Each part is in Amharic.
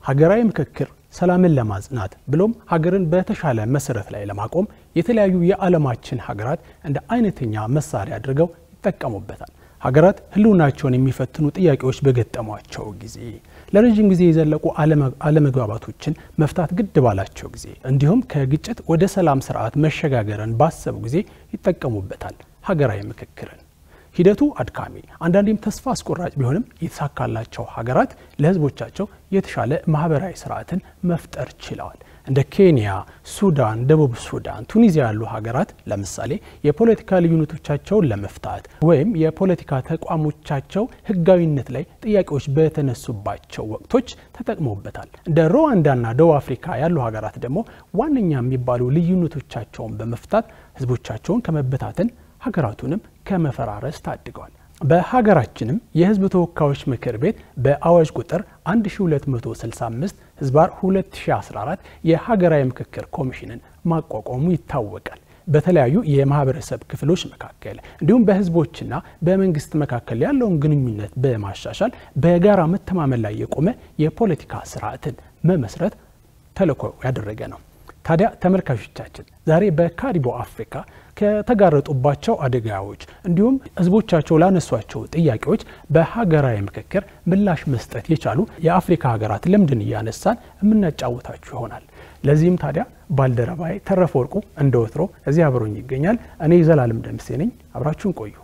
ሀገራዊ ምክክር ሰላምን ለማጽናት ብሎም ሀገርን በተሻለ መሰረት ላይ ለማቆም የተለያዩ የዓለማችን ሀገራት እንደ አይነተኛ መሳሪያ አድርገው ይጠቀሙበታል። ሀገራት ህልውናቸውን የሚፈትኑ ጥያቄዎች በገጠሟቸው ጊዜ ለረጅም ጊዜ የዘለቁ አለመግባባቶችን መፍታት ግድ ባላቸው ጊዜ እንዲሁም ከግጭት ወደ ሰላም ስርዓት መሸጋገርን ባሰቡ ጊዜ ይጠቀሙበታል ሀገራዊ ምክክርን። ሂደቱ አድካሚ አንዳንዴም ተስፋ አስቆራጭ ቢሆንም የተሳካላቸው ሀገራት ለህዝቦቻቸው የተሻለ ማህበራዊ ስርዓትን መፍጠር ችለዋል። እንደ ኬንያ፣ ሱዳን፣ ደቡብ ሱዳን፣ ቱኒዚያ ያሉ ሀገራት ለምሳሌ የፖለቲካ ልዩነቶቻቸውን ለመፍታት ወይም የፖለቲካ ተቋሞቻቸው ህጋዊነት ላይ ጥያቄዎች በተነሱባቸው ወቅቶች ተጠቅመውበታል። እንደ ሩዋንዳና ደቡብ አፍሪካ ያሉ ሀገራት ደግሞ ዋነኛ የሚባሉ ልዩነቶቻቸውን በመፍታት ህዝቦቻቸውን ከመበታተን ሀገራቱንም ከመፈራረስ ታድገዋል። በሀገራችንም የህዝብ ተወካዮች ምክር ቤት በአዋጅ ቁጥር 1265 ህዝባር 2014 የሀገራዊ ምክክር ኮሚሽንን ማቋቋሙ ይታወቃል። በተለያዩ የማህበረሰብ ክፍሎች መካከል እንዲሁም በህዝቦችና በመንግስት መካከል ያለውን ግንኙነት በማሻሻል በጋራ መተማመን ላይ የቆመ የፖለቲካ ስርዓትን መመስረት ተልዕኮ ያደረገ ነው። ታዲያ ተመልካቾቻችን ዛሬ በካሪቦ አፍሪካ ከተጋረጡባቸው አደጋዎች እንዲሁም ህዝቦቻቸው ላነሷቸው ጥያቄዎች በሀገራዊ ምክክር ምላሽ መስጠት የቻሉ የአፍሪካ ሀገራት ልምድን እያነሳን የምናጫውታችሁ ይሆናል። ለዚህም ታዲያ ባልደረባዬ ተረፈ ወርቁ እንደወትሮ እዚህ አብሮኝ ይገኛል። እኔ ዘላለም ደምሴ ነኝ። አብራችሁን ቆዩ።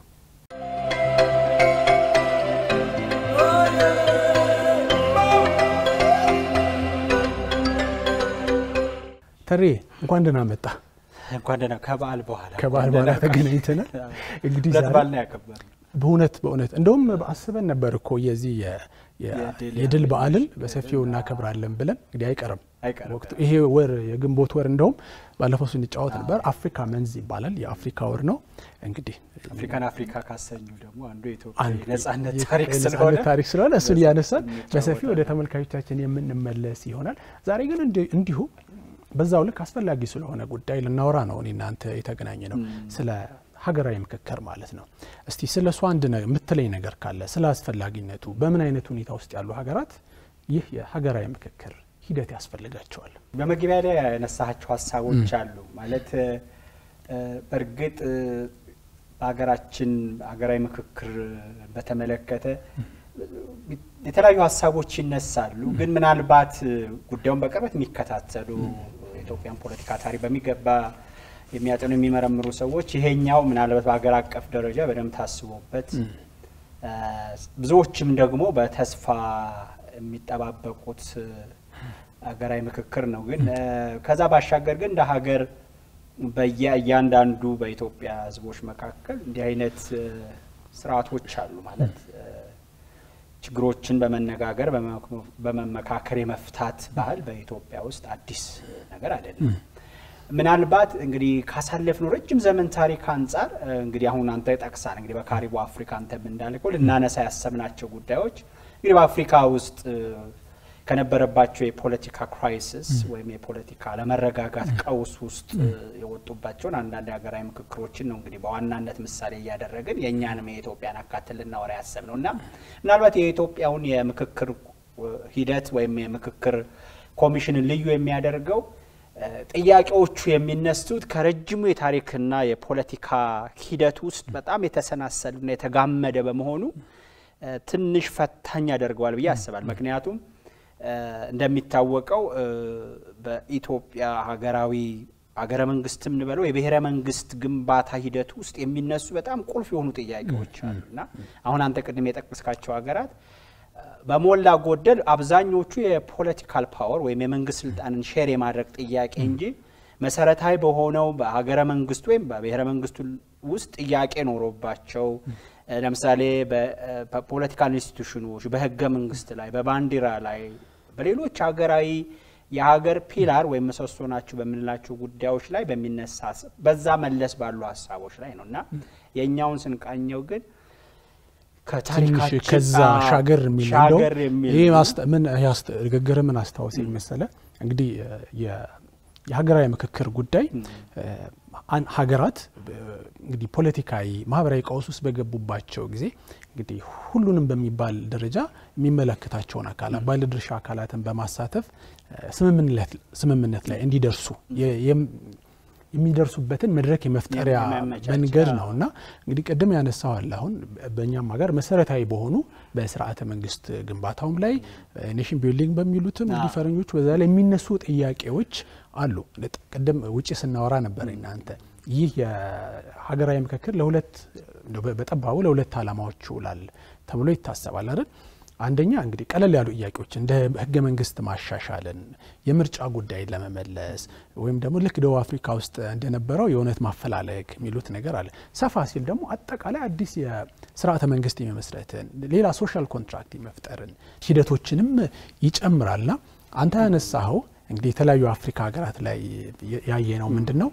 ተሬ እንኳን ደህና መጣ። እንኳን ደህና ከበዓል በኋላ ተገናኝተናል። እንግዲህ ዛሬ በዓል ነው ያከበርነው። በእውነት እንደውም አስበን ነበር እኮ የዚህ የድል በዓልን በሰፊው እናከብራለን ብለን እንግዲህ አይቀርም ወቅቱ ይሄ ወር የግንቦት ወር እንደውም ባለፈው ስንጫወት ነበር። አፍሪካ መንዝ ይባላል። የአፍሪካ ወር ነው። እንግዲህ አፍሪካ ካሰኙ ደግሞ አንዱ የኢትዮጵያ ነጻነት ታሪክ ስለሆነ እሱን ያነሳን በሰፊው ወደ ተመልካቾቻችን የምንመለስ ይሆናል። ዛሬ ግን እንዲሁ በዛው ልክ አስፈላጊ ስለሆነ ጉዳይ ልናወራ ነው እናንተ የተገናኘ ነው ስለ ሀገራዊ ምክክር ማለት ነው። እስቲ ስለሱ አንድ ነገር የምትለኝ ነገር ካለ ስለ አስፈላጊነቱ በምን አይነት ሁኔታ ውስጥ ያሉ ሀገራት ይህ የሀገራዊ ምክክር ሂደት ያስፈልጋቸዋል? በመግቢያ ላይ ያነሳቸው ሀሳቦች አሉ ማለት በርግጥ በሀገራችን ሀገራዊ ምክክር በተመለከተ የተለያዩ ሀሳቦች ይነሳሉ። ግን ምናልባት ጉዳዩን በቅርበት የሚከታተሉ የኢትዮጵያን ፖለቲካ ታሪክ በሚገባ የሚያጠኑ የሚመረምሩ ሰዎች ይሄኛው ምናልባት በአገር አቀፍ ደረጃ በደንብ ታስቦበት ብዙዎችም ደግሞ በተስፋ የሚጠባበቁት ሀገራዊ ምክክር ነው። ግን ከዛ ባሻገር ግን እንደ ሀገር በእያንዳንዱ በኢትዮጵያ ህዝቦች መካከል እንዲህ አይነት ስርዓቶች አሉ ማለት ችግሮችን በመነጋገር በመመካከር የመፍታት ባህል በኢትዮጵያ ውስጥ አዲስ ነገር አይደለም። ምናልባት እንግዲህ ካሳለፍነው ረጅም ዘመን ታሪክ አንፃር እንግዲህ አሁን አንተ ጠቅሳን እንግዲህ በካሪቦ አፍሪካ አንተም እንዳልከው ልናነሳ ያሰብናቸው ጉዳዮች እንግዲህ በአፍሪካ ውስጥ ከነበረባቸው የፖለቲካ ክራይሲስ ወይም የፖለቲካ ለመረጋጋት ቀውስ ውስጥ የወጡባቸውን አንዳንድ ሀገራዊ ምክክሮችን ነው እንግዲህ በዋናነት ምሳሌ ያደረግን የኛንም የኢትዮጵያን አካተል ልናወራ ያሰብነውና ምናልባት የኢትዮጵያውን የምክክር ሂደት ወይም የምክክር ኮሚሽንን ልዩ የሚያደርገው ጥያቄዎቹ የሚነሱት ከረጅሙ የታሪክና የፖለቲካ ሂደት ውስጥ በጣም የተሰናሰሉና የተጋመደ በመሆኑ ትንሽ ፈታኝ ያደርገዋል ብዬ አስባለሁ። ምክንያቱም እንደሚታወቀው በኢትዮጵያ ሀገረ መንግስትም ንበለው የብሔረ መንግስት ግንባታ ሂደት ውስጥ የሚነሱ በጣም ቁልፍ የሆኑ ጥያቄዎች አሉና አሁን አንተ ቅድም የጠቀስካቸው ሀገራት በሞላ ጎደል አብዛኞቹ የፖለቲካል ፓወር ወይም የመንግስት ስልጣንን ሼር የማድረግ ጥያቄ እንጂ መሰረታዊ በሆነው በሀገረ መንግስት ወይም በብሔረ መንግስቱ ውስጥ ጥያቄ ኖሮባቸው ለምሳሌ በፖለቲካል ኢንስቲትዩሽኖች በህገ መንግስት ላይ በባንዲራ ላይ በሌሎች ሀገራዊ የሀገር ፒላር ወይም ምሰሶ ናቸው በመላቸው ጉዳዮች ላይ በሚነሳ በዛ መለስ ባሉ ሀሳቦች ላይ ነውና የኛውን ስንቃኘው ግን ከታሪካችን ከዛ ሻገር የሚለው ይሄ ምን ያስተገገረ ምን አስተዋወሰኝ መሰለ እንግዲህ የሀገራዊ ምክክር ጉዳይ ሀገራት እንግዲህ ፖለቲካዊ ማህበራዊ ቀውስ ውስጥ በገቡባቸው ጊዜ እንግዲህ ሁሉንም በሚባል ደረጃ የሚመለከታቸውን አካላት ባለድርሻ አካላትን በማሳተፍ ስምምነት ላይ እንዲደርሱ የሚደርሱበትን መድረክ የመፍጠሪያ መንገድ ነውና እንግዲህ ቀደም ያነሳው አለ አሁን በእኛም ሀገር መሰረታዊ በሆኑ በስርዓተ መንግስት ግንባታውም ላይ ኔሽን ቢልዲንግ በሚሉትም እንግዲህ ፈረንጆች በዛ ላይ የሚነሱ ጥያቄዎች አሉ። ቀደም ውጪ ስናወራ ነበር እናንተ ይህ የሀገራዊ ምክክር ለሁለት በጠባቡ ለሁለት ዓላማዎች ይውላል ተብሎ ይታሰባል አይደል? አንደኛ እንግዲህ ቀለል ያሉ ጥያቄዎች እንደ ህገ መንግስት ማሻሻልን የምርጫ ጉዳይ ለመመለስ ወይም ደግሞ ልክ ደቡብ አፍሪካ ውስጥ እንደነበረው የእውነት ማፈላለግ የሚሉት ነገር አለ። ሰፋ ሲል ደግሞ አጠቃላይ አዲስ የስርዓተ መንግስት የመመስረትን ሌላ ሶሻል ኮንትራክት የመፍጠርን ሂደቶችንም ይጨምራልና አንተ ያነሳኸው እንግዲህ የተለያዩ አፍሪካ ሀገራት ላይ ያየነው ምንድነው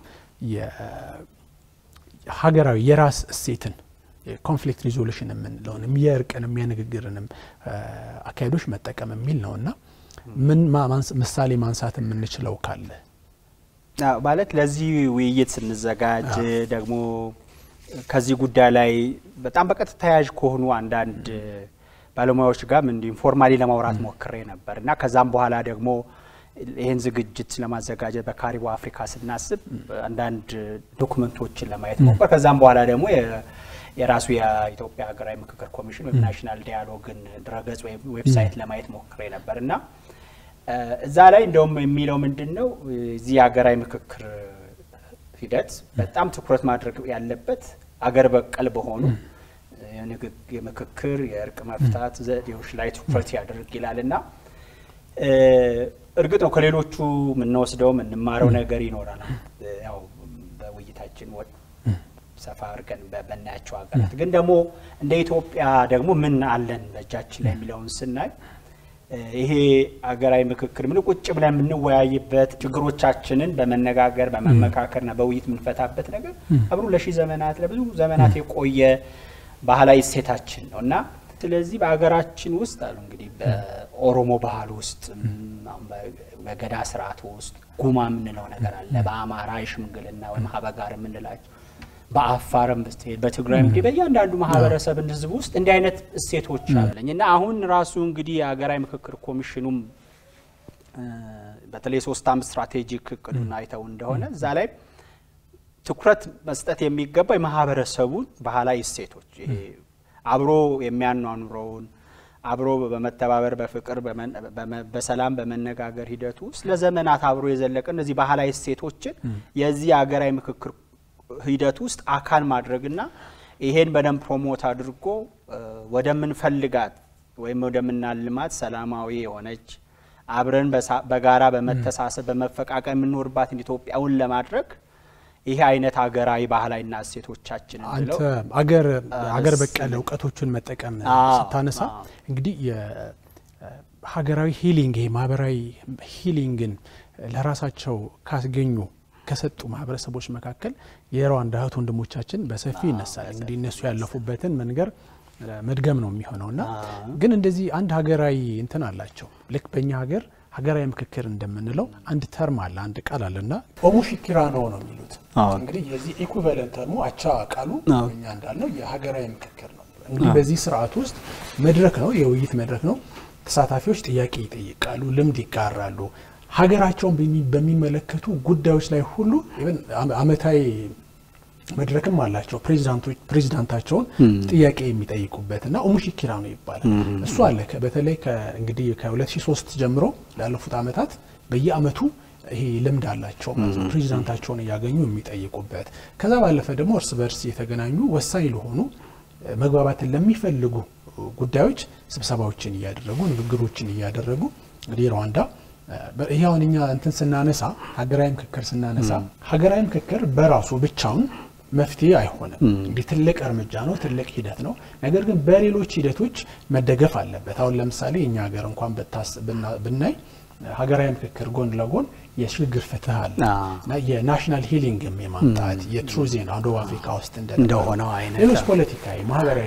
የሀገራዊ የራስ እሴትን ኮንፍሊክት ሪዞሉሽን የምንለውንም የእርቅንም የንግግርንም አካሄዶች መጠቀም የሚል ነውና ምን ምሳሌ ማንሳት የምንችለው ካለ ማለት ለዚህ ውይይት ስንዘጋጅ ደግሞ ከዚህ ጉዳይ ላይ በጣም በቀጥታ ተያያዥ ከሆኑ አንዳንድ ባለሙያዎች ጋር ኢንፎርማሊ ለማውራት ሞክሬ ነበርና ከዛም በኋላ ደግሞ ይሄን ዝግጅት ለማዘጋጀት በካሪቡ አፍሪካ ስናስብ አንዳንድ ዶክመንቶችን ለማየት ሞክሬ ከዛም በኋላ ደግሞ የራሱ የኢትዮጵያ ሀገራዊ ምክክር ኮሚሽን ወይ ናሽናል ዳያሎግን ድረገጽ ወይ ዌብሳይት ለማየት ሞክሬ ነበርና እዛ ላይ እንደውም የሚለው ምንድነው እዚህ ሀገራዊ ምክክር ሂደት በጣም ትኩረት ማድረግ ያለበት አገር በቀል በሆኑ የምክክር የእርቅ መፍታት ዘዴዎች ላይ ትኩረት ያደርግ ይላልና እርግጥ ነው ከሌሎቹ ምንወስደው ምንማረው ነገር ይኖራል ያው በውይይታችን ሰፋ አድርገን በእናያቸው ሀገራት ግን ደግሞ እንደ ኢትዮጵያ ደግሞ ምን አለን በእጃችን ላይ የሚለውን ስናይ ይሄ ሀገራዊ ምክክር ምን ቁጭ ብለን የምንወያይበት ችግሮቻችንን በመነጋገር በመመካከርና በውይይት የምንፈታበት ነገር አብሮ ለሺህ ዘመናት ለብዙ ዘመናት የቆየ ባህላዊ እሴታችን ነውና ስለዚህ በአገራችን ውስጥ አሉ እንግዲህ በኦሮሞ ባህል ውስጥ በገዳ ስርዓት ውስጥ ጉማ የምንለው ነገር አለ በአማራ ሽምግልና ወይ ማህበጋር የምንላቸው በአፋርም በትግራይም በእያንዳንዱ ማህበረሰብ ህዝብ ውስጥ እንዲህ አይነት እሴቶች አለኝና አሁን ራሱ እንግዲህ የሀገራዊ ምክክር ኮሚሽኑም በተለይ 3 ዓመት ስትራቴጂክ እቅዱን አይተው እንደሆነ እዛ ላይ ትኩረት መስጠት የሚገባ የማህበረሰቡ ባህላዊ እሴቶች ይሄ አብሮ የሚያኗኑረውን አብሮ በመተባበር በፍቅር በሰላም በመነጋገር ሂደቱ ለዘመናት አብሮ የዘለቀ እነዚህ ባህላዊ እሴቶችን የዚህ ሀገራዊ ምክክር ሂደት ውስጥ አካል ማድረግና ይሄን በደንብ ፕሮሞት አድርጎ ወደምንፈልጋት ወይም ወደምናልማት ሰላማዊ የሆነች አብረን በጋራ በመተሳሰብ በመፈቃቀር የምንኖርባት ኢትዮጵያውን ለማድረግ ይሄ አይነት ሀገራዊ ባህላዊና እሴቶቻችን እንለው አገር በቀል ዕውቀቶችን መጠቀም ስታነሳ እንግዲህ የሀገራዊ ሂሊንግ ማህበራዊ ሂሊንግን ለራሳቸው ካስገኙ ከሰጡ ማህበረሰቦች መካከል የሩዋንዳ እህት ወንድሞቻችን በሰፊ ይነሳል እንግዲህ እነሱ ያለፉበትን መንገር መድገም ነው የሚሆነውና ግን እንደዚህ አንድ ሀገራዊ እንትን አላቸው ልክ በእኛ ሀገራዊ ምክክር እንደምንለው አንድ ተርም አለ አንድ ቃል አለና ኦሙሺኪራኖ ነው የሚሉት እንግዲህ የዚህ ኢኩቫለንት ተርሙ አቻ ቃሉ እኛ እንዳልነው የሀገራዊ ምክክር ነው እንግዲህ በዚህ ስርዓት ውስጥ መድረክ ነው የውይይት መድረክ ነው ተሳታፊዎች ጥያቄ ይጠይቃሉ ልምድ ይጋራሉ ሀገራቸውን በሚመለከቱ ጉዳዮች ላይ ሁሉ አመታዊ መድረክም አላቸው ፕሬዝዳንታቸውን ጥያቄ የሚጠይቁበትና ኦሙሺኪራኖ ይባላል እሱ አለ በተለይ እንግዲህ ከ2003 ጀምሮ ላለፉት አመታት በየአመቱ ይሄ ልምድ አላቸው ማለት ፕሬዝዳንታቸውን ያገኙ የሚጠይቁበት ከዛ ባለፈ ደግሞ እርስ በርስ የተገናኙ ወሳኝ ለሆኑ መግባባትን ለሚፈልጉ ጉዳዮች ስብሰባዎችን ያደረጉ ንግግሮችን ያደረጉ እንግዲህ ሩዋንዳ ይሄውንኛ እንትን ስናነሳ ሀገራዊ ምክክር ስናነሳ ሀገራዊ ምክክር በራሱ ብቻውን መፍትሄ አይሆንም እንግዲህ ትልቅ እርምጃ ነው ትልቅ ሂደት ነው ነገር ግን በሌሎች ሂደቶች መደገፍ አለበት አሁን ለምሳሌ እኛ ሀገር እንኳን ብናይ ሀገራዊ ምክክር ጎን ለጎን የሽግግር ፍትህ አለና የናሽናል ሂሊንግ የማምጣት የትሩዝ ኤንድ ደቡብ አፍሪካ ውስጥ እንደሆነው አይነት ሌሎች ፖለቲካዊ ማህበራዊ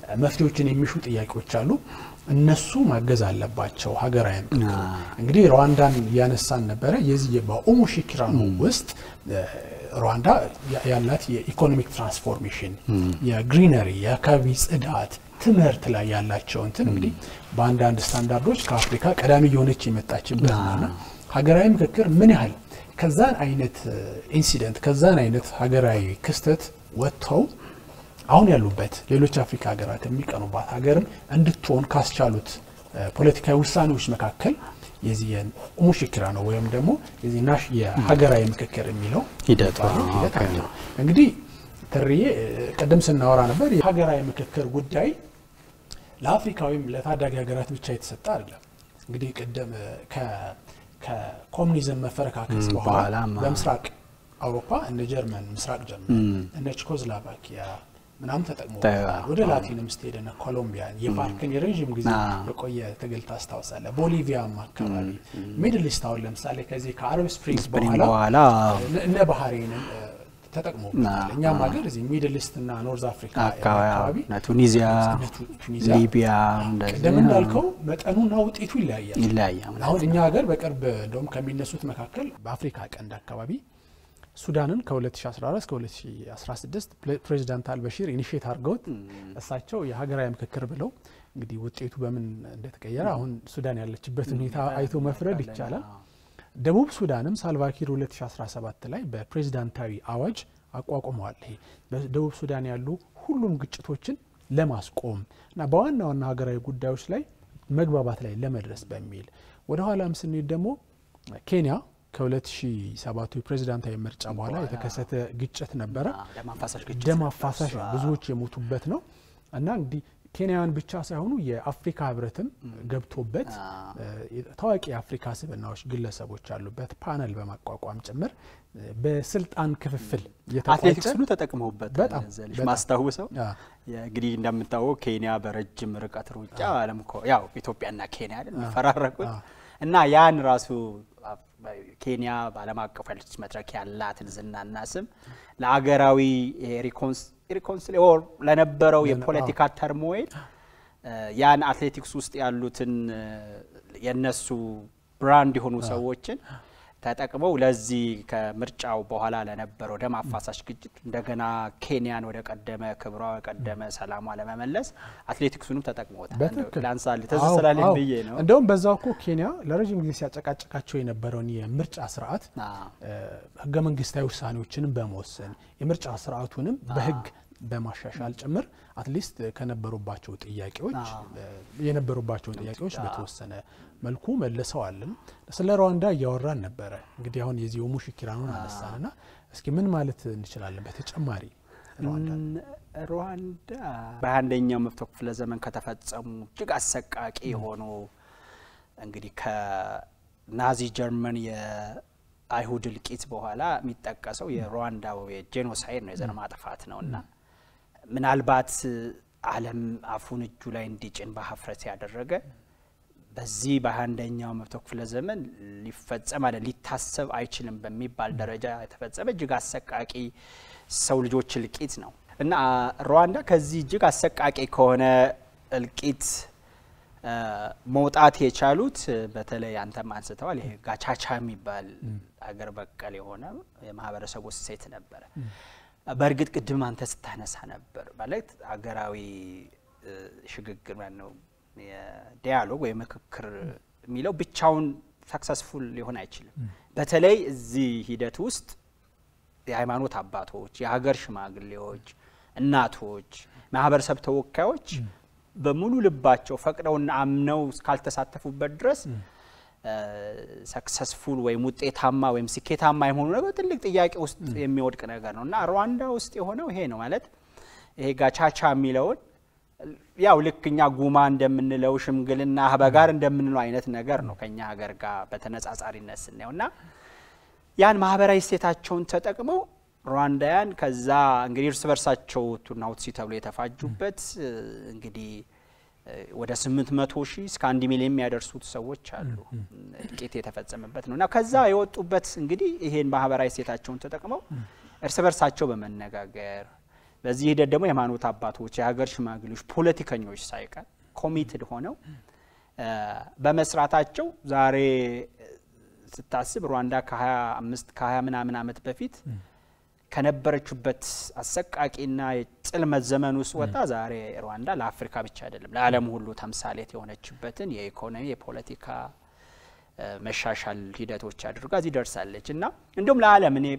መፍትሄዎችን የሚሹ ጥያቄዎች አሉ እነሱ ማገዝ አለባቸው ሀገራዊ ምክክር እንግዲህ ሩዋንዳን ያነሳን ነበር የዚህ በኦሞ ሽኪራኖ ውስጥ ሩዋንዳ ያላት የኢኮኖሚክ ትራንስፎርሜሽን የግሪነሪ የአካባቢ ጽዳት ትምህርት ላይ ያላቸው እንግዲህ በአንዳንድ ስታንዳርዶች ከአፍሪካ ቀዳሚ የሆነች የመጣችበት ነውና ሀገራዊ ምክክር ምን ያህል ከዛን አይነት ኢንሲደንት ከዛን አይነት ሀገራዊ ክስተት ወጥተው አሁን ያሉበት ሌሎች አፍሪካ ሀገራት የሚቀኑባት ሀገርም እንድትሆን ካስቻሉት ፖለቲካዊ ውሳኔዎች መካከል የዚህ ኦሞ ሽኪራኖ ወይም ደግሞ የዚህ የሀገራዊ ምክክር የሚለው ሂደት ነው እንግዲህ ተሪዬ ቀደም ስናወራ ነበር የሀገራዊ ምክክር ጉዳይ ለአፍሪካዊም ለታዳጊ ሀገራት ብቻ የተሰጠ አይደለም እንግዲህ ቀደም ከኮሙኒዝም መፈረካከስ በኋላ በምስራቅ አውሮፓ እነ ጀርመን ምስራቅ ጀርመን እነ ቼኮስሎቫኪያ ምናምን ተጠቅመዋል ወደ ላቲንም ስቴድና ኮሎምቢያ የፋርክን የረጅም ጊዜ የቆየ ትግል ታስታውሳለህ ቦሊቪያም አካባቢ ሚድል ኢስት አሁን ለምሳሌ ከዚህ ከአረብ ስፕሪንግስ በኋላ እነ ባህሬንን ተጠቅመውታል እኛም ሀገር እዚህ ሚድል ኢስት እና ኖርዝ አፍሪካ አካባቢ ቱኒዚያ ሊቢያ እንደዚህ እንዳልከው መጠኑና ውጤቱ ይለያያል አሁን እኛ ሀገር በቅርብ እንደውም ከሚነሱት መካከል በአፍሪካ ቀንድ አካባቢ ሱዳንን ከ2014 እስከ 2016 ፕሬዚዳንት አልበሺር ኢኒሺየት አድርገውት እሳቸው የሀገራዊ ምክክር ብለው እንግዲህ ውጤቱ በምን እንደተቀየረ አሁን ሱዳን ያለችበት ሁኔታ አይቶ መፍረድ ይቻላል ደቡብ ሱዳንም ሳልቫኪር 2017 ላይ በፕሬዝዳንታዊ አዋጅ አቋቁመዋል ይሄ በደቡብ ሱዳን ያሉ ሁሉም ግጭቶችን ለማስቆም እና በዋና ዋና ሀገራዊ ጉዳዮች ላይ መግባባት ላይ ለመድረስ በሚል ወደ ኋላም ስንሄድ ደግሞ ኬንያ ከ2007 ፕሬዝዳንታዊ ምርጫ በኋላ የተከሰተ ግጭት ነበረ ደም አፋሳሽ ብዙዎች የሞቱበት ነው እና እንግዲህ ኬንያን ብቻ ሳይሆኑ የአፍሪካ ህብረትም ገብቶበት ታዋቂ የአፍሪካ ስብናዎች ግለሰቦች አሉበት ፓነል በማቋቋም ጭምር በስልጣን ክፍፍል አትሌቲክስሉ ተጠቅመውበት ዘልሽ ማስተዋወሰው እንግዲህ እንደምታወቀው ኬንያ በረጅም ርቀት ሩጫ ዓለምኮ ያው ኢትዮጵያና ኬንያ አይደል የሚፈራረቁት እና ያን ራሱ ኬንያ ባለም አቀፍ አትሌቲክስ መድረክ ያላትን ዝናና ስም ለአገራዊ ሪኮንሲሊዮር ለነበረው የፖለቲካ ተርሞይል ያን አትሌቲክስ ውስጥ ያሉትን የነሱ ብራንድ የሆኑ ሰዎችን ተጠቅመው ለዚህ ከምርጫው በኋላ ለነበረው ደም አፋሳሽ ግጭት እንደገና ኬንያን ወደ ቀደመ ክብሯ ቀደመ ሰላሟ ለመመለስ አትሌቲክሱንም ተጠቅመውታል ላንሳል ተዘሰላልኝ በየ ነው እንደውም በዛው እኮ ኬንያ ለረጅም ጊዜ ሲያጨቃጨቃቸው የነበረውን የምርጫ ስርዓት ህገ መንግስታዊ ውሳኔዎችንም በመወሰን የምርጫ ስርዓቱንም በህግ በማሻሻል ጭምር አትሊስት ከነበሩባቸው ጥያቄዎች በተወሰነ መልኩ መልሰዋልን ስለ ሩዋንዳ ያወራን ነበር እንግዲህ አሁን የዚህ ኦሞ ሽኪራኖን አነሳንና እስኪ ምን ማለት እንችላለን በተጨማሪ ሩዋንዳ በአንደኛው መቶ ክፍለ ዘመን ከተፈጸሙ እጅግ አሰቃቂ ሆኖ እንግዲህ ከናዚ ጀርመን የአይሁድ ልቂት በኋላ የሚጠቀሰው የሩዋንዳው የጄኖሳይድ ነው የዘር ማጥፋት ነውና ምናልባት ዓለም አፉን እጁ ላይ እንዲጭን በሐፍረት ያደረገ በዚህ በአንደኛው መቶ ክፍለ ዘመን ሊፈጸም አይደል ሊታሰብ አይችልም በሚባል ደረጃ የተፈጸመ እጅግ አሰቃቂ ሰው ልጆች ልቂት ነው እና ሩዋንዳ ከዚህ እጅግ አሰቃቂ ከሆነ ልቂት መውጣት የቻሉት በተለይ አንተም አንስተዋል ይሄ ጋቻቻ የሚባል አገር በቀል የሆነ የማህበረሰቡ ሴት ነበር በርግጥ ቅድም አንተ ስታነሳ ነበር ማለት አገራዊ ሽግግር ነው የዲያሎግ ወይ ምክክር የሚለው ብቻውን ሰክሰስፉል ሊሆን አይችልም በተለይ እዚህ ሂደት ውስጥ የሃይማኖት አባቶች የሀገር ሽማግሌዎች እናቶች ማህበረሰብ ተወካዮች በሙሉ ልባቸው ፈቅደውና አምነው እስካልተሳተፉበት ድረስ ሰክሰስፉል ወይ ሙጤታማ ወይ ስኬታማ የሆኑ ነገር ትልቅ ጥያቄ ውስጥ የሚወድቅ ነገር ነውና ሩዋንዳ ውስጥ የሆነው ይሄ ነው ማለት ይሄ ጋቻቻ የሚለው ያው ልክኛ ጉማ እንደምንለው ሽምግልና አህበጋር እንደምንለው አይነት ነገር ነው ከኛ ሀገር ጋር በተነጻጻሪነት ስናየውና ያን ማህበራዊ ሴታቸውን ተጠቅመው ሩዋንዳያን ከዛ እንግዲህ እርስ በርሳቸው ቱናውት ሲተብሎ የተፋጁበት እንግዲህ ወደ 800,000 እስከ 1 ሚሊዮን የሚያደርሱት ሰዎች አሉ ጥቂት የተፈጸመበት ነውና ከዛ የወጡበት እንግዲህ ይሄን ማህበራዊ ሴታቸውን ተጠቅመው እርስ በርሳቸው በመነጋገር በዚህ ሂደት ደግሞ የሃይማኖት አባቶች የሀገር ሽማግሌዎች ፖለቲከኞች ሳይቀር ኮሚትድ ሆነው በመስራታቸው ዛሬ ስታስብ ሩዋንዳ ከ20 ምናምን ዓመት በፊት ከነበረችበት አሰቃቂና የጽልመት ዘመን ውስጥ ወጣ ዛሬ ሩዋንዳ ለአፍሪካ ብቻ አይደለም ለዓለም ሁሉ ተምሳሌት የሆነችበትን የኢኮኖሚ የፖለቲካ መሻሻል ሂደቶች አድርጋ እዚህ ደርሳለች እና እንደውም ለዓለም እኔ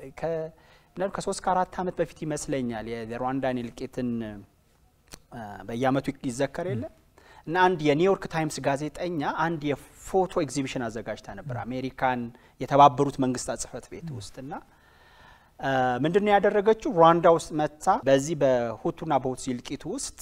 ከ3-4 ዓመት በፊት ይመስለኛል የሩዋንዳን እልቂትን በየዓመቱ ይዘከር የለ እና አንድ የኒውዮርክ ታይምስ ጋዜጠኛ አንድ የፎቶ ኤግዚቢሽን አዘጋጅታ ነበር አሜሪካን የተባበሩት መንግስታት ጽህፈት ቤት ውስጥና ምንድነው ያደረገችው ሩዋንዳ ውስጥ መጣ በዚህ በሁቱና በሁትሲ እልቂት ውስጥ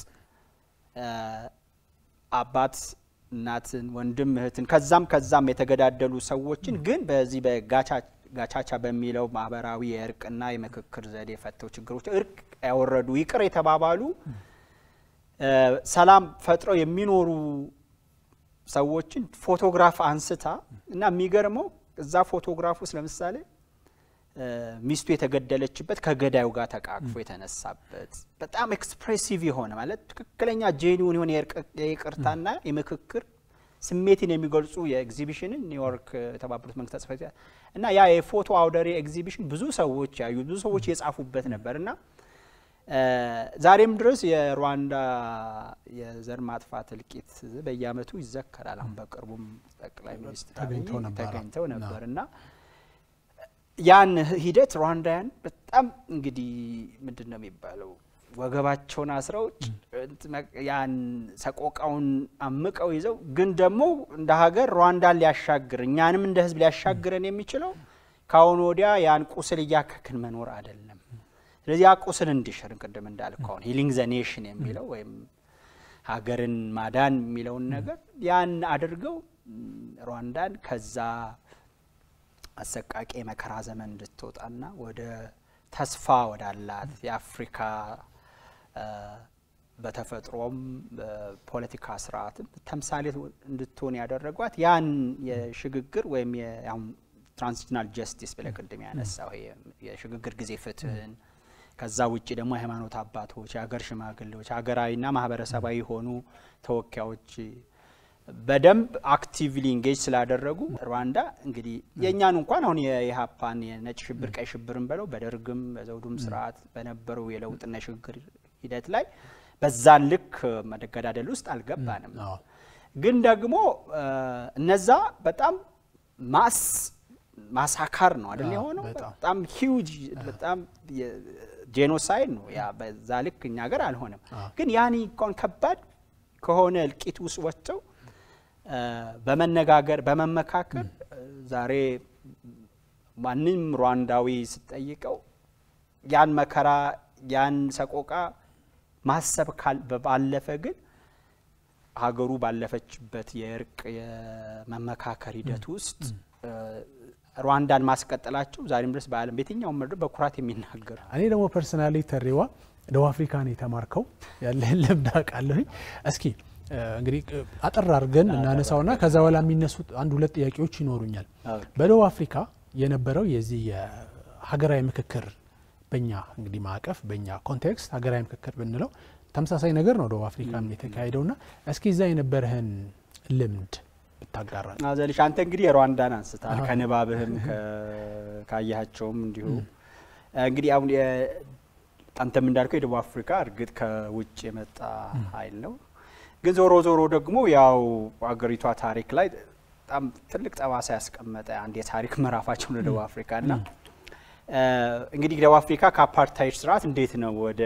አባት እናትን ወንድም እህትን ከዛም የተገዳደሉ ሰዎችን ግን በዚህ በጋቻቻ በሚለው ማህበራዊ የእርቅና የምክክር ዘዴ ፈተው ችግሮች እርቅ ያወረዱ ይቅር የተባባሉ ሰላም ፈጥረው የሚኖሩ ሰዎችን ፎቶግራፍ አንስታ እና የሚገርመው እዛ ፎቶግራፍ ውስጥ ለምሳሌ ሚስቱ የተገደለችበት ከገዳዩ ጋር ተቃቅፎ የተነሳበት በጣም ኤክስፕሬሲቭ የሆነ ማለት ትክክለኛ ጄኒውን የሆነ የይቅርታና የምክክር ስሜትን የሚገልጹ የኤግዚቢሽንን ኒውዮርክ የተባበሩት መንግስታት ጽህፈት ቤት እና ያ የፎቶ አውደሪ ኤግዚቢሽን ብዙ ሰዎች ያዩ ብዙ ሰዎች የጻፉበት ነበርና ዛሬም ድረስ የሩዋንዳ የዘር ማጥፋት እልቂት በየዓመቱ ይዘከራል አሁን በቅርቡም ጠቅላይ ሚኒስትር ተገኝተው ነበርና ያን ሂደት ሩዋንዳያን በጣም እንግዲህ ምንድነው የሚባለው ወገባቸውን አስረው ያን ሰቆቃውን አምቀው ይዘው ግን ደግሞ እንደ ሀገር ሩዋንዳን ሊያሻግር እኛንም እንደ ህዝብ ሊያሻግረን የሚችለው ካሁን ወዲያ ያን ቁስል እያከክን መኖር አይደለም ስለዚህ ያ ቁስል እንዲሽር ቅድም እንዳልከው ሂሊንግ ዘ ኔሽን የሚለው ወይም ሀገርን ማዳን የሚለው ነገር ያን አድርገው ሩዋንዳን ከዛ አሰቃቂ መከራ ዘመን እንድትወጣና ወደ ተስፋ ወዳላት የአፍሪካ በተፈጥሮም በፖለቲካ ስርዓትም ተምሳሌት እንድትሆን ያደረጓት ያን የሽግግር ወይም ትራንዚሽናል ጀስቲስ በለቅድም ያነሳው የሽግግር ጊዜ ፍትህን ከዛ ውጪ ደግሞ የሃይማኖት አባቶች የሀገር ሽማግሌዎች ሀገራዊና ማህበረሰባዊ ሆኑ ተወካዮች በደንብ አክቲቭሊ ኢንጌጅ ስላደረጉ ሩዋንዳ እንግዲህ የኛን እንኳን አሁን የኢሃፓን የነጭ ሽብር ቀይ ሽብርን በለው በደርግም በዘውዱም ስርዓት በነበረው የለውጥና የሽግግር ሂደት ላይ በዛን ልክ መደገዳደል ውስጥ አልገባንም ግን ደግሞ እነዛ በጣም ማሳካር ነው አይደል የሆነው በጣም ሂውጅ በጣም ጄኖሳይድ ነው ያ በዛ ልክ እኛ ሀገር አልሆነም ግን ያኒ እንኳን ከባድ ከሆነ እልቂት ውስጥ ወጥተው በመነጋገር በመመካከር ዛሬ ማንንም ሩዋንዳዊ ሲጠይቀው ያን መከራ ያን ሰቆቃ ማሰብ ባለፈ ግን ሀገሩ ባለፈችበት የእርቅ የመመካከር ሂደት ውስጥ ሩዋንዳን ማስቀጠላቸው ዛሬም ድረስ በዓለም በየትኛውም መድረክ በኩራት የሚናገር እኔ ደግሞ ፐርሰናሊ ተሪዋ ደቡብ አፍሪካን የተማርከው ያለህን ልምድ አውቃለሁኝ እስኪ እንግዲህ አጠር አድርገን እናነሳውና ከዛ በኋላ የሚነሱት አንድ ሁለት ጥያቄዎች ይኖሩኛል በደቡብ አፍሪካ የነበረው የዚህ የሀገራዊ ምክክር በእኛ እንግዲህ ማዕቀፍ በእኛ ኮንቴክስት ሀገራዊ ምክክር ብንለው ተመሳሳይ ነገር ነው ደቡብ አፍሪካም የተካሄደውና እስኪ እዛ የነበረህን ልምድ ብታጋራል አዘልሽ አንተ እንግዲህ የሩዋንዳን አንስታል ከንባብህም ካያቸውም እንዲሁ እንግዲህ አሁን አንተም እንዳልከው የደቡብ አፍሪካ እርግጥ ከውጭ የመጣ ኃይል ነው ግን ዞሮ ደግሞ ያው አገሪቷ ታሪክ ላይ በጣም ትልቅ ጠባሳ ያስቀመጠ አንድ የታሪክ ምዕራፋቸው ነው ደቡብ አፍሪካና እንግዲህ ደቡብ አፍሪካ ከአፓርታይድ ስርዓት እንዴት ነው ወደ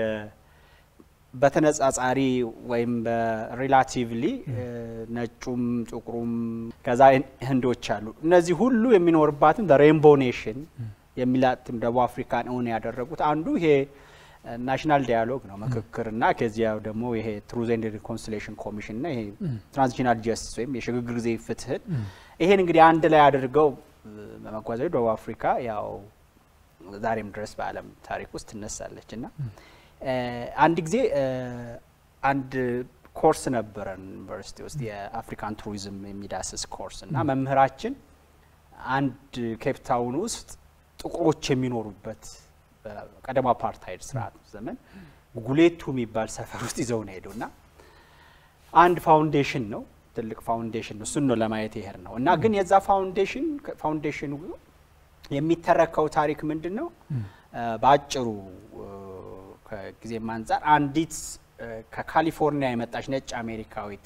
በተነጻጻሪ ወይም በሪላቲቭሊ ነጩም ጥቁሩም ከዛ ህንዶች አሉ እነዚህ ሁሉ የሚኖርባትን ሬንቦ ኔሽን የሚላትም ደቡብ አፍሪካን ኦን ያደረጉት አንዱ ይሄ ናሽናል ዳያሎግ ነው ምክክርና ከዚያው ደግሞ ይሄ ትሩዝ ኤንድ ሪኮንሲሊዬሽን ኮሚሽን እና ይሄ ትራንዚሽናል ጀስቲስ ወይም የሽግግር ጊዜ ፍትህ ይሄን እንግዲህ አንድ ላይ አድርገው በመጓዛው ደቡብ አፍሪካ ያው ዛሬም ድረስ በዓለም ታሪክ ውስጥ ትነሳለችና አንድ ጊዜ አንድ ኮርስ ነበረን ዩኒቨርሲቲ ውስጥ የአፍሪካን ቱሪዝም የሚዳስስ ኮርስ እና መምህራችን አንድ ኬፕ ታውን ውስጥ ጥቁሮች የሚኖሩበት ቀደም አፓርታይድ ስርዓት ዘመን ጉጉሌቱ የሚባል ሰፈር ውስጥ ይዘው ነው ሄዱና አንድ ፋውንዴሽን ነው ትልቅ ፋውንዴሽን ነው እሱን ነው ለማየት ይሄር ነው እና ግን የዛ ፋውንዴሽኑ የሚተረከው ታሪክ ምንድነው ባጭሩ ከጊዜ ማንጻር አንዲት ከካሊፎርኒያ የመጣች ነጭ አሜሪካዊት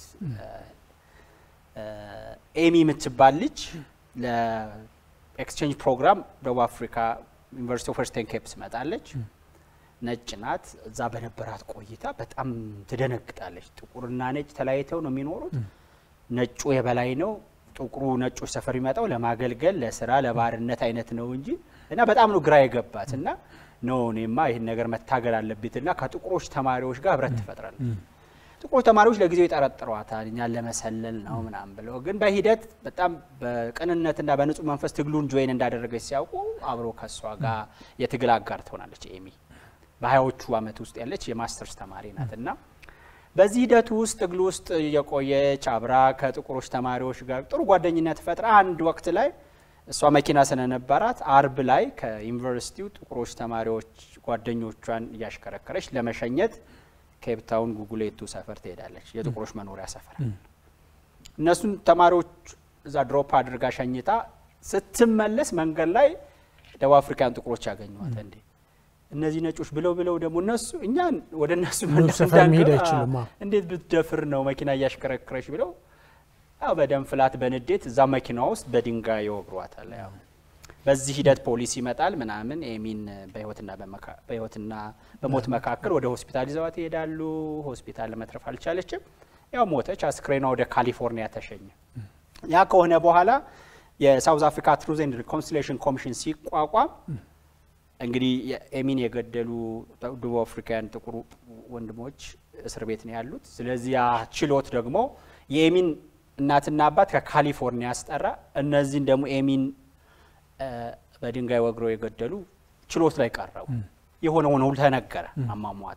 ኤሚ የምትባል ልጅ ለኤክስቼንጅ ፕሮግራም ደቡብ አፍሪካ ዩኒቨርሲቲ ኦፍ ዌስተርን ኬፕ መጣለች ነጭ ናት እዛ በነበራት ቆይታ በጣም ትደነግጣለች ጥቁርና ነጭ ተለያይተው ነው የሚኖሩት ነጩ የበላይ ነው ጥቁሩ ነጮች ሰፈር ይመጣው ለማገልገል ለስራ ለባርነት አይነት ነው እንጂ እና በጣም ነው ግራ የገባት እና ነው እኔማ ይሄን ነገር መታገል አለብኝና ከጥቁሮች ተማሪዎች ጋር ህብረት ተፈጥራለች ጥቁሮች ተማሪዎች ለጊዜው ይጠረጥሯታል እኛን ለመሰለል ነው ምናምን ብለው ግን በሂደት በጣም በቅንነትና በንጹህ መንፈስ ትግሉን ጆይን እንዳደረገች ሲያውቁ አብሮ ከሷ ጋር የትግል አጋር ትሆናለች ኤሚ በ20ዎቹ አመት ውስጥ ያለች የማስተርስ ተማሪ ናትና በዚህ ሂደት ውስጥ ትግሉ ውስጥ የቆየች አብራ ከጥቁሮች ተማሪዎች ጋር ጥሩ ጓደኝነት ፈጥራ አንድ ወቅት ላይ እሷ መኪና ስለነበራት አርብ ላይ ከዩኒቨርሲቲው ጥቁሮች ተማሪዎች ጓደኞቿን ያሽከረከረች ለመሸኘት ኬፕ ታውን ጉጉሌቱ ሰፈር ትሄዳለች የጥቁሮች መኖሪያ ሰፈር እነሱን ተማሪዎች እዛ ድሮፕ አድርጋ ሸኝታ ስትመለስ መንገድ ላይ ደቡብ አፍሪካን ጥቁሮች ያገኙዋት እንዴ እነዚህ ነጮች ብለው ደግሞ እነሱ እኛን ወደ እነሱ እንዴት ብትደፍር ነው መኪና ያሽከረከረች ብለው አው በደም ፍላት በንዴት እዛ መኪና ውስጥ በድንጋይ ይወግሯታል ያው በዚህ ሂደት ፖሊስ ይመጣል ምናምን ኤሚን በህይወትና በሞት መካከል ወደ ሆስፒታል ይዘዋት ይሄዳሉ ሆስፒታል ለመትረፍ አልቻለችም ያው ሞተች አስክሬኗ ወደ ካሊፎርኒያ ተሸኘ ያ ከሆነ በኋላ የሳውዝ አፍሪካ ትሩዝ ኤንድ ሪኮንሲሊዬሽን ኮሚሽን ሲቋቋም እንግዲህ ኤሚን የገደሉ ደቡብ አፍሪካን ጥቁር ወንድሞች እስር ቤት ነው ያሉት ስለዚህ ያ ችሎት ደግሞ የኤሚን እናትና አባት ከካሊፎርኒያ አስጠራ እነዚህን ደግሞ ኤሚን በድንጋይ ወግረው የገደሉ ችሎት ላይ ቀረቡ የሆነው ነው ተነገረ አማሟቷ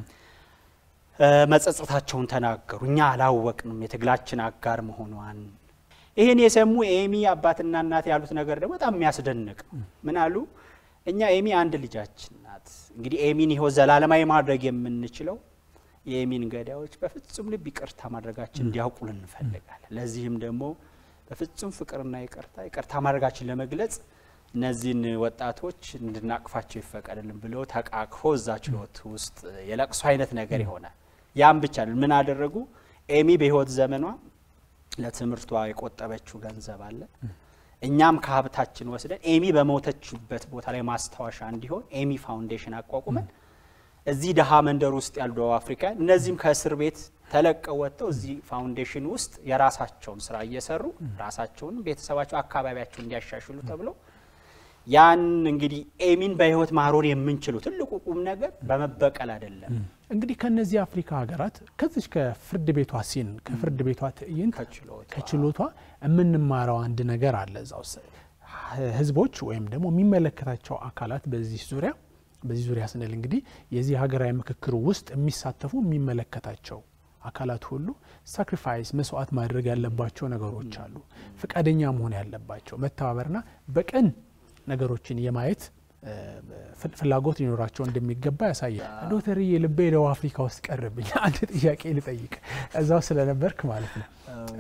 መጸጸታቸውን ተናገሩ እኛ አላወቅንም የትግላችን አጋር መሆኗን ይሄን የሰሙ ኤሚ አባትና እናት ያሉት ነገር ደግሞ በጣም የሚያስደንቅ ምን አሉ እኛ ኤሚ አንድ ልጃችን ናት እንግዲህ ኤሚን ይሄው ዘላለማዊ ማድረግ የምንችለው የኤሚን ገዳዮች በፍጹም ልብ ይቅርታ ማድረጋችን እንዲያውቁልን እንፈልጋለን ለዚህም ደግሞ በፍጹም ፍቅርና ይቅርታ ማድረጋችን ለመግለጽ እነዚህን ወጣቶች እንድናቅፋቸው ይፈቀድልን ብለው ተቃቅፎ እዛ ችሎት ውስጥ የለቅሶ አይነት ነገር ይሆናል ያም ብቻ ምን አደረጉ ኤሚ በህይወት ዘመኗ ለትምህርቷ የቆጠበችው ገንዘብ አለ እኛም ከሀብታችን ወስደን ኤሚ በሞተችበት ቦታ ላይ ማስታወሻ እንዲሆን ኤሚ ፋውንዴሽን አቋቁመን እዚህ ደሃ መንደር ውስጥ ያሉ ደቡብ አፍሪካን እነዚህም ከእስር ቤት ተለቀው ወጥተው እዚህ ፋውንዴሽን ውስጥ የራሳቸውን ስራ እየሰሩ ራሳቸውን ቤተሰባቸው አካባቢያቸውን እንዲያሻሽሉ ተብሎ ያን እንግዲህ ኤሚን በህይወት ማሮር የምንችለው ትልቁ ቁም ነገር በመበቀል አይደለም እንግዲህ ከነዚህ አፍሪካ ሀገራት ከዚህ ከፍርድ ቤቷ ሲን ከፍርድ ቤቷ ትዕይንት ከችሎቷ የምንማረው አንድ ነገር አለ እዛው ህዝቦች ወይም ደግሞ የሚመለከታቸው አካላት በዚህ ዙሪያ ስንል እንግዲህ የዚህ ሀገራዊ ምክክር ውስጥ የሚሳተፉ የሚመለከታቸው አካላት ሁሉ ሳክሪፋይስ መስዋዕት ማድረግ ያለባቸው ነገሮች አሉ ፍቃደኛ መሆን ያለባቸው መተባበርና በቀን ነገሮችን የማየት ፍላጎት ሊኖራቸው እንደሚገባ ያሳያል ዶክተር የልቤ ደቡብ አፍሪካ ውስጥ ቀርብኝ አንድ ጥያቄ ልጠይቅ እዛው ስለነበርክ ማለት ነው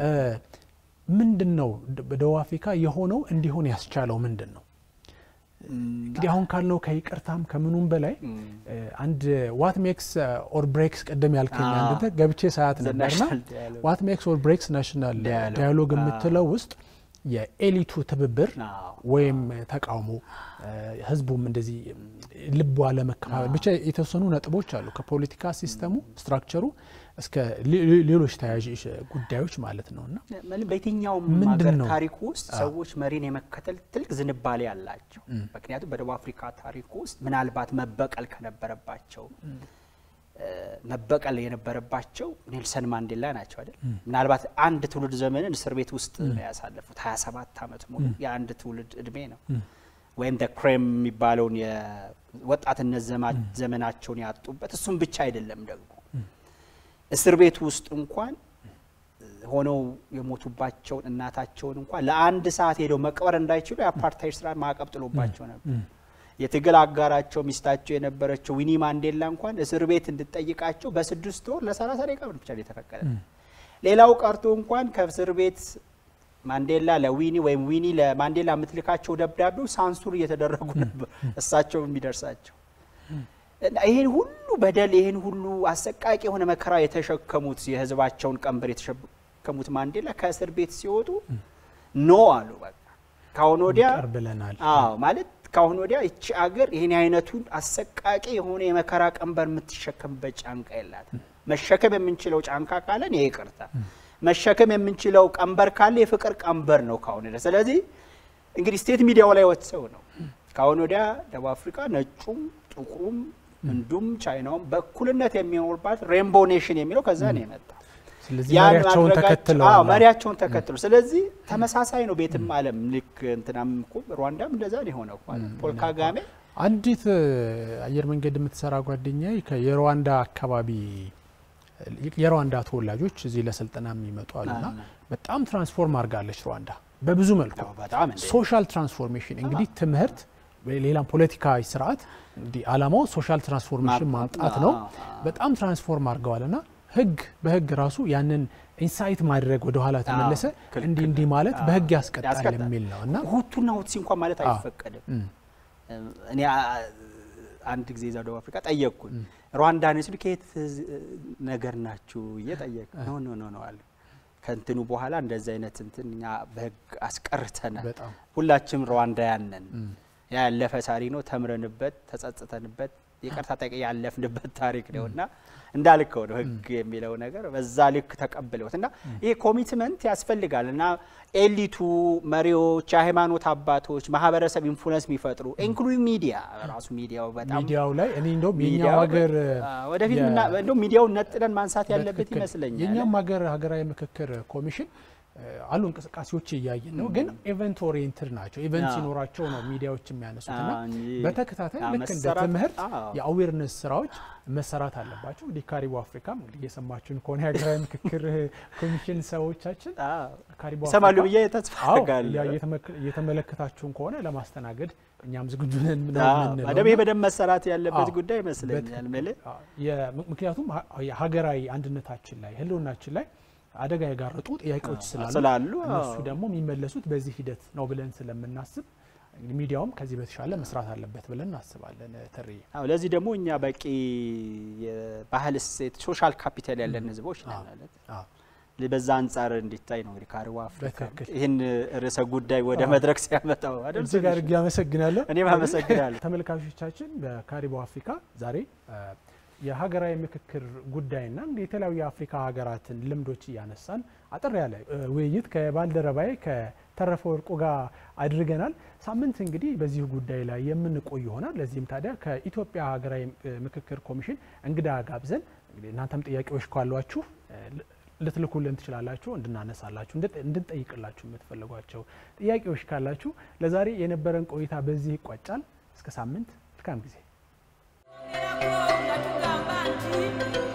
ምንድነው በደቡብ አፍሪካ የሆነው እንዲሆን ያስቻለው ምንድነው እንግዲህ አሁን ካልነው ከይቅርታም ከምኑም በላይ አንድ what makes or breaks ቀደም ያልከኝ አንተ ገብቼ ሰዓት ነበርና what makes or breaks national dialogue የምትለው ውስጥ የኤሊቱ ትብብር ወይም ተቃውሞ ህዝቡም እንደዚህ ልብ ዋለ መከፋፈል ብቻ የተወሰኑ ነጥቦች አሉ ከፖለቲካ ሲስተሙ ስትራክቸሩ እስከ ሌሎች ተያያዥ ጉዳዮች ማለት ነውና በየትኛው ሀገር ታሪክ ውስጥ ሰዎች መሪን የመከተል ትልቅ ዝንባሌ ያላቸው ምክንያቱም በደቡብ አፍሪካ ታሪክ ውስጥ ምናልባት መበቀል ከነበረባቸው መበቀል የነበረባቸው ኔልሰን ማንዴላ ናቸው አይደል ምናልባት አንድ ትውልድ ዘመንን እስር ቤት ውስጥ ያሳለፉት 27 አመት ሙሉ የአንድ ትውልድ እድሜ ነው ወይም ክሬም የሚባለውን የወጣትነት ዘመናቸውን ያጡበት እሱም ብቻ አይደለም ደግሞ እስር ቤት ውስጥ እንኳን ሆነው የሞቱባቸው እናታቸውን እንኳን ለአንድ ሰዓት ሄደው መቅበር እንዳይችሉ የአፓርታይድ ስራ ማዕቀብ ጥሎባቸው ነበር የትግል አጋራቸው ሚስታቸው የነበረችው ዊኒ ማንዴላ እንኳን እስር ቤት እንድትጠይቃቸው በ6 ወር ለ30 ደቂቃ ብቻ የተፈቀደ። ሌላው ቀርቶ እንኳን ከእስር ቤት ማንዴላ ለዊኒ ወይም ዊኒ ለማንዴላ የምትልካቸው ደብዳቤው ሳንሱር እየተደረጉ ነበር እሳቸው የሚደርሳቸው። ይሄን ሁሉ በደል ይሄን ሁሉ አሰቃቂ የሆነ መከራ የተሸከሙት የህዝባቸውን ቀንበር የተሸከሙት ማንዴላ ከእስር ቤት ሲወጡ ኖ አሉ። በቃ ካሁን ወዲያ ማለት ካሁን ወዲያ እቺ አገር ይሄን አይነቱን አሰቃቂ የሆነ የመከራ ቀንበር የምትሸከምበት ጫንቃ የላትም። መሸከም የምንችለው ጫንቃ ካለን ይቅርታ፣ መሸከም የምንችለው ቀንበር ካለ የፍቅር ቀንበር ነው ካሁን ወዲያ። ስለዚህ እንግዲህ ስቴት ሚዲያው ላይ ወጥተው ነው ካሁን ወዲያ ደቡብ አፍሪካ ነጩም ጥቁሩም እንዱም ቻይናውም በእኩልነት የሚኖርባት ሬንቦ ኔሽን የሚለው ከዛ ነው የመጣው። ስለዚህ መሪያቸውን ተከትለው ስለዚህ ተመሳሳይ ነው ቤትም ዓለም ልክ እንትናም እኮ ሩዋንዳም እንደዛ ነው ሆነው ፖል ካጋሜ አንዲት አየር መንገድ የምትሰራ ጓደኛዬ ከየሩዋንዳ አካባቢ የሩዋንዳ ተወላጆች እዚህ ለስልጠና የሚመጡ አሉና በጣም ትራንስፎርም አድርጋለች ሩዋንዳ በብዙ መልኩ ሶሻል ትራንስፎርሜሽን እንግዲህ ትምህርት ሌላም ፖለቲካዊ ስርዓት እንግዲህ አላማው ሶሻል ትራንስፎርሜሽን ማምጣት ነው። በጣም ትራንስፎርም አድርገዋልና ህግ በህግ ራሱ ያንን ኢንሳይት ማድረግ ወደ ኋላ ተመለሰ እንዲህ ማለት በህግ ያስቀጣል የሚል ነውና ሁቱና ሁትሲ እንኳን ማለት አይፈቀድም። እኔ አንድ ጊዜ እዛ ደቡብ አፍሪካ ጠየቅኩኝ ሩዋንዳ ነው ሲሉ ከየት ነገር ናችሁ እየጠየቅ ኖ አለ። ከእንትኑ በኋላ እንደዚህ አይነት እንትኛ በህግ አስቀርተናል። ሁላችንም ሩዋንዳውያን ነን። ያለፈ ታሪክ ነው ተምረንበት ተጸጽተንበት ይቅርታ ጠይቀን ያለፍንበት ታሪክ ነውና እንዳልከው ነው ህግ የሚለው ነገር በዛ ልክ ተቀበለውትና ይሄ ኮሚትመንት ያስፈልጋልና ኤሊቱ መሪዎች የሃይማኖት አባቶች ማህበረሰብ ኢንፍሉዌንስ የሚፈጥሩ ኢንክሉዲንግ ሚዲያ ራሱ ሚዲያው በጣም ሚዲያው ላይ እኔ እንደው የኛው ሀገር ወደፊት እንደው ሚዲያው ነጥለን ማንሳት ያለበት ይመስለኛል። የኛም ሀገራዊ ምክክር ኮሚሽን አሉ እንቅስቃሴዎች እያየን ነው ግን ኢቨንት ኦሪየንትድ ናቸው። ኢቨንት ሲኖራቸው ነው ሚዲያዎች የሚያነሱትና በተከታታይ ልክ እንደ ትምህርት የአዌርነስ ስራዎች መሰራት አለባቸው። ዲካሪቦ አፍሪካም እንግዲህ የሰማችሁን ከሆነ ሀገራዊ ምክክር ኮሚሽን ሰዎቻችን ካሪቦ ሰማሉ ብዬ ተስፋ አደርጋለሁ እየተመለከታችሁን ከሆነ ለማስተናገድ እኛም ዝግጁ ነን ነው አደብ በደም መሰራት ያለበት ጉዳይ ይመስለኛል። ምክንያቱም ሀገራዊ አንድነታችን ላይ ህልውናችን ላይ አደጋ ያጋረጡ ጥያቄዎች ስላሉ እነሱ ደግሞ የሚመለሱት በዚህ ሂደት ነው ብለን ስለምናስብ ሚዲያውም ከዚህ በተሻለ መስራት አለበት ብለን እናስባለን። ተሪ ለዚህ ደግሞ እኛ በቂ የባህል እሴት ሶሻል ካፒታል ያለን ህዝቦች ነን ማለት በዛ አንፃር እንዲታይ ነው እንግዲህ ካሪቦ አፍሪካ ይሄን ርዕሰ ጉዳይ ወደ መድረክ ሲያመጣው አይደል? እዚህ ጋር ያመሰግናለሁ። እኔም አመሰግናለሁ። ተመልካቾቻችን በካሪቦ አፍሪካ ዛሬ የሀገራዊ ምክክር ጉዳይና የተለያዩ የአፍሪካ ሀገራትን ልምዶች ያነሳን አጥር ያለ ውይይት ከባልደረባዬ ከተረፈ ወርቁ ጋር አድርገናል። ሳምንት እንግዲህ በዚህ ጉዳይ ላይ የምንቆይ ይሆናል። ለዚህም ታዲያ ከኢትዮጵያ ሀገራዊ ምክክር ኮሚሽን እንግዳ ጋብዘን እንግዲህ እናንተም ጥያቄዎች ካሏችሁ ልትልኩልን ትችላላችሁ፣ እንድናነሳላችሁ እንድንጠይቅላችሁ የምትፈልጓቸው ጥያቄዎች ካላችሁ። ለዛሬ የነበረን ቆይታ በዚህ ይቋጫል። እስከ ሳምንት መልካም ጊዜ።